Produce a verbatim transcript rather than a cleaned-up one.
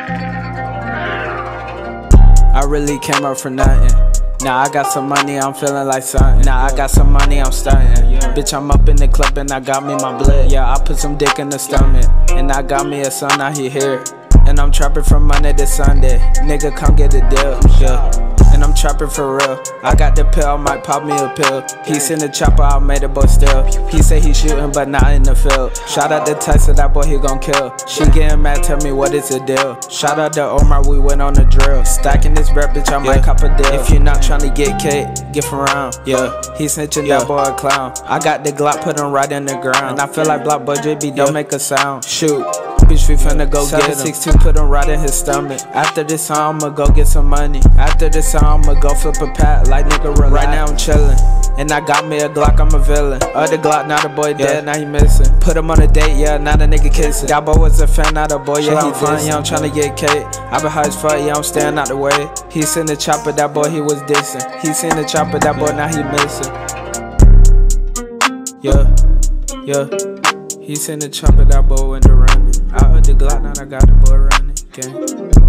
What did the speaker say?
I really came up for nothing. Now I got some money, I'm feeling like something. Now I got some money, I'm stunting. Bitch, I'm up in the club and I got me my blood. Yeah, I put some dick in the stomach. And I got me a son, now he here. And I'm trapping from Monday to Sunday. Nigga, come get a deal, yeah. And I'm trapping for real. I got the pill, I might pop me a pill. He sent the chopper, I made it, but still. He say he shooting, but not in the field. Shout out to Tyson, that boy, he gon' kill. She getting mad, tell me what is the deal. Shout out to Omar, we went on the drill. Stacking this rap, bitch, I might yeah. cop a deal. If you're not tryna get cake, get from around. Yeah, he snitching, yeah. that boy a clown. I got the Glock, put him right in the ground. And I feel like Block Budget B, don't yeah. make a sound. Shoot. Bitch, we finna go get him. six two, put him right in his stomach. After this song, I'ma go get some money. After this song, I'ma go flip a pat like nigga relax. Right now I'm chillin', and I got me a Glock, I'm a villain. Other Glock, now the boy dead, yeah. now he missing. Put him on a date, yeah, now the nigga kissing. That boy was a fan, now the boy, yeah, he fine, yeah, I'm tryna get cake. I been high as fuck, yeah, I'm staying out the way. He seen the chopper, that boy, he was dissing. He seen the chopper, that boy, now he missing. Yeah, yeah. He seen the chopper, that boy went to running. Out of the Glock, now I got the boy running. Okay.